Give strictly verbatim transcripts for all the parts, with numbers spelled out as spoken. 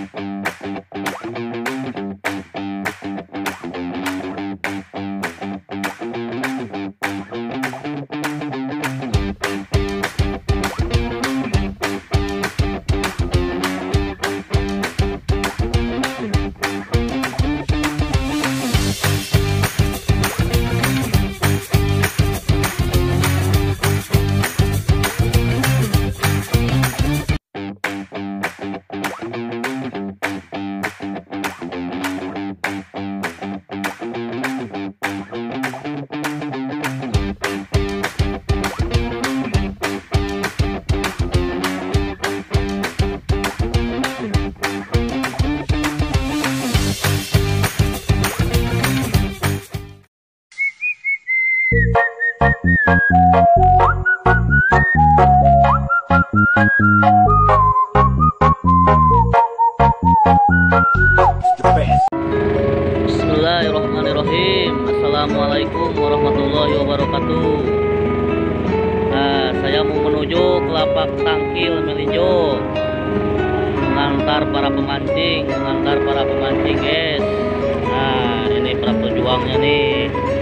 Bismillahirrahmanirrahim. Assalamualaikum warahmatullahi wabarakatuh. Nah, saya mau menuju ke lapak tangkil melinjo, mengantar para pemancing, mengantar para pemancing, guys. Nah, ini para pejuangnya nih.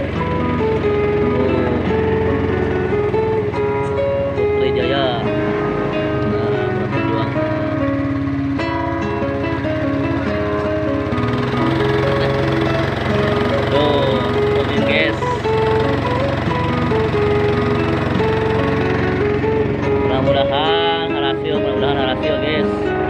Tuh. Putri Jaya. Nah, para pejuangnya. Tuh, turunin, guys. Mudah-mudahan hasil, mudah-mudahan hasil, guys.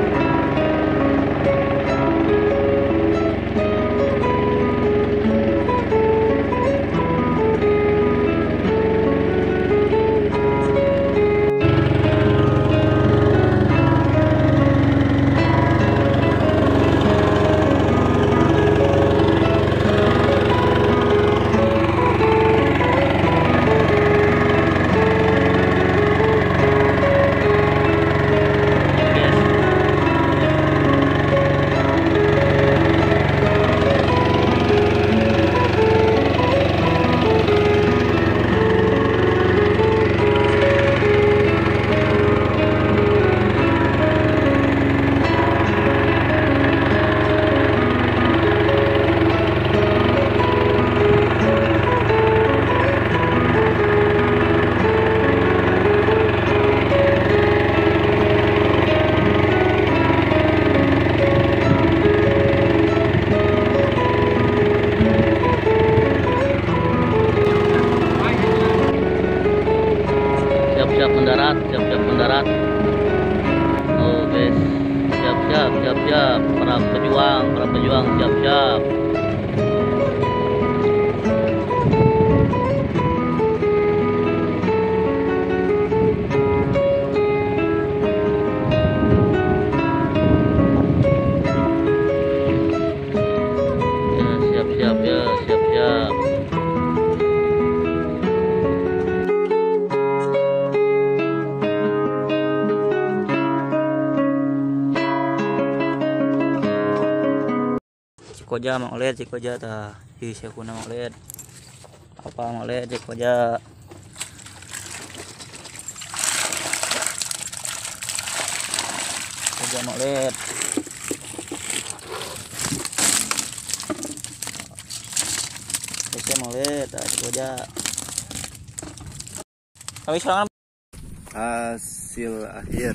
Siap-siap mendarat, siap-siap mendarat. Oh, guys, siap-siap, siap-siap. Para pejuang, para pejuang, siap-siap. Ya, siap-siap ya, siap-siap. Cikoja mau lihat Cikoja tah hi sekuna mau lihat apa mau lihat Cikoja. Cikoja mau lihat Cikoja mau lihat tah Cikoja. Kami serangan hasil akhir.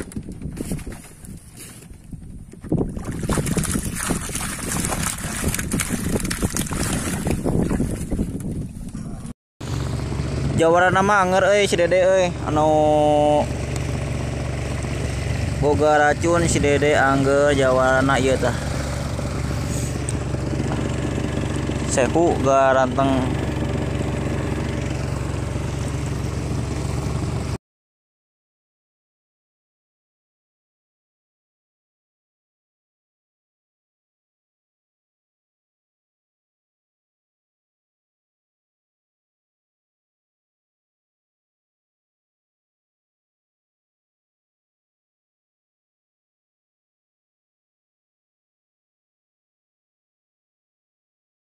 Jawara nama anger euy si Dede euy anu boga racun si Dede angger jawarana ieu tah. Sehu garanteng.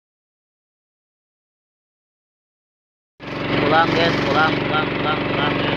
Pulang, guys, pulang, pulang, pulang, pulang, guys.